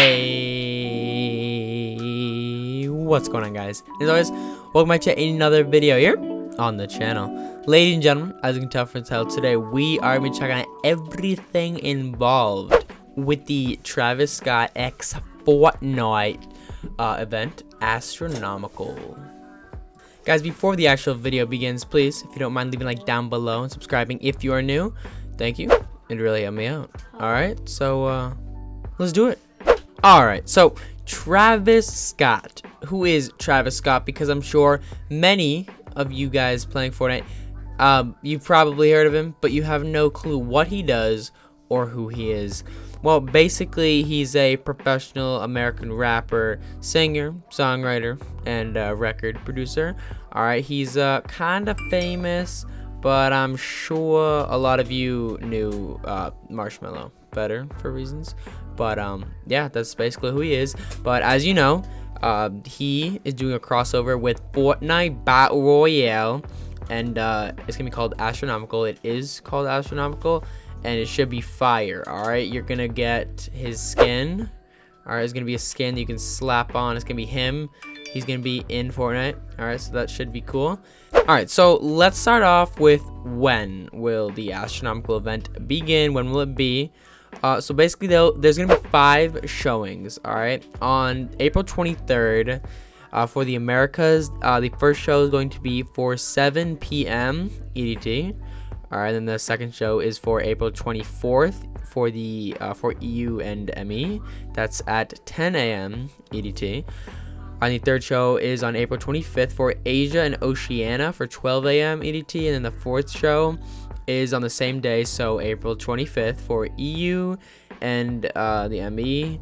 Hey, what's going on, guys? As always, welcome back to another video here on the channel. Ladies and gentlemen, as you can tell from the title, today we are going to be checking out everything involved with the Travis Scott X Fortnite event, Astronomical. Guys, before the actual video begins, please, if you don't mind, leaving a like down below and subscribing if you are new. Thank you. It really helped me out. Alright, so let's do it. Alright, so Travis Scott. Who is Travis Scott? Because I'm sure many of you guys playing Fortnite, you've probably heard of him, but you have no clue what he does or who he is. Well, basically, he's a professional American rapper, singer, songwriter, and record producer. Alright, he's kind of famous, but I'm sure a lot of you knew Marshmello better for reasons. But yeah, that's basically who he is. But as you know, he is doing a crossover with Fortnite Battle Royale, and it's gonna be called Astronomical. It is called Astronomical, and it should be fire. All right, you're gonna get his skin. All right, it's gonna be a skin that you can slap on. It's gonna be him. He's gonna be in Fortnite. All right, so that should be cool. All right, so let's start off with when will the Astronomical event begin? When will it be? So basically, there's gonna be 5 showings. All right, on April 23rd, for the Americas, the first show is going to be for 7 p.m. EDT. All right, then the second show is for April 24th for the for EU and ME. That's at 10 a.m. EDT. And the third show is on April 25th for Asia and Oceania for 12 a.m. EDT, and then the fourth show is on the same day, so April 25th for EU and the ME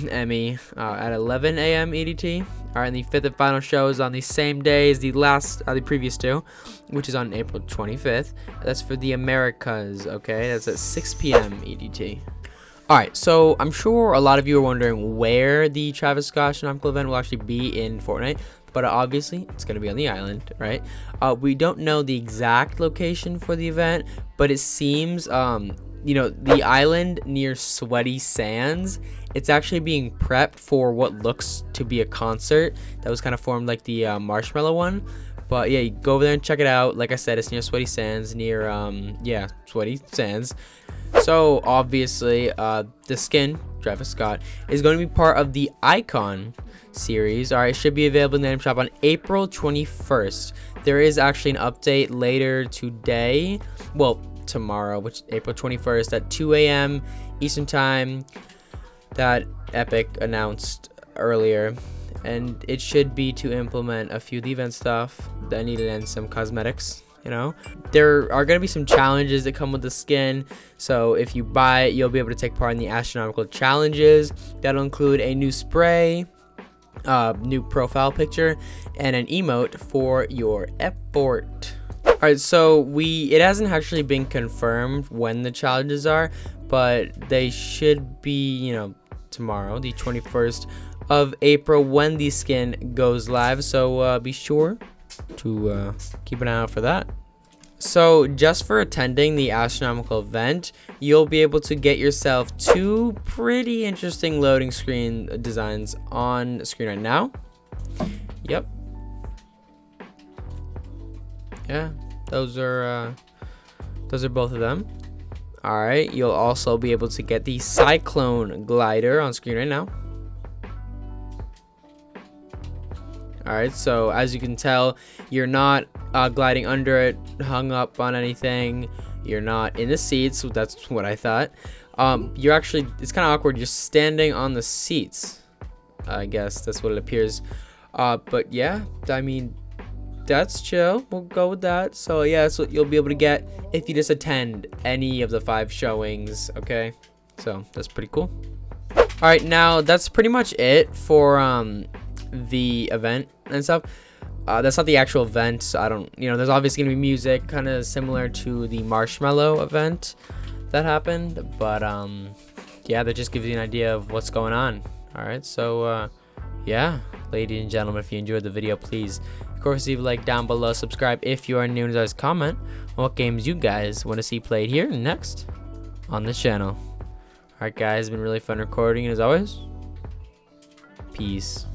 at 11 a.m. EDT. All right, and the fifth and final show is on the same day as the previous two, which is on April 25th. That's for the Americas. Okay, that's at 6 p.m. EDT. All right, so I'm sure a lot of you are wondering where the Travis Scott Astronomical event will actually be in Fortnite, but obviously it's going to be on the island, right? We don't know the exact location for the event, but it seems, you know, the island near Sweaty Sands, it's actually being prepped for what looks to be a concert that was kind of formed like the Marshmello one. But yeah, you go over there and check it out. Like I said, it's near Sweaty Sands, near, yeah, Sweaty Sands. So obviously, the skin, Travis Scott, is going to be part of the Icon series. All right, it should be available in the item shop on April 21st. There is actually an update later today, well, tomorrow, which is April 21st at 2 a.m. Eastern Time, that Epic announced earlier, and it should be to implement a few of the event stuff that needed and some cosmetics. You know, there are going to be some challenges that come with the skin, so if you buy it, you'll be able to take part in the Astronomical challenges. That'll include a new spray, new profile picture, and an emote for your effort. All right, so it hasn't actually been confirmed when the challenges are, but they should be, you know, tomorrow, the 21st of April, when the skin goes live. So be sure to keep an eye out for that. So just for attending the Astronomical event, you'll be able to get yourself 2 pretty interesting loading screen designs on screen right now. Yep. Yeah, those are both of them. All right, you'll also be able to get the Cyclone glider on screen right now. Alright, so as you can tell, you're not gliding under it, hung up on anything. You're not in the seats. That's what I thought. You're actually, it's kind of awkward. You're standing on the seats. I guess that's what it appears. But yeah, I mean, that's chill. We'll go with that. So yeah, that's what you'll be able to get if you just attend any of the 5 showings. Okay, so that's pretty cool. Alright, now that's pretty much it for the event and stuff. That's not the actual event, so I don't, you know, there's obviously gonna be music kind of similar to the Marshmello event that happened, but yeah, that just gives you an idea of what's going on. All right, so yeah, ladies and gentlemen, if you enjoyed the video, please of course leave a like down below, subscribe if you are new, and always comment on what games you guys want to see played here next on the channel. All right guys, it's been really fun recording, and as always, Peace.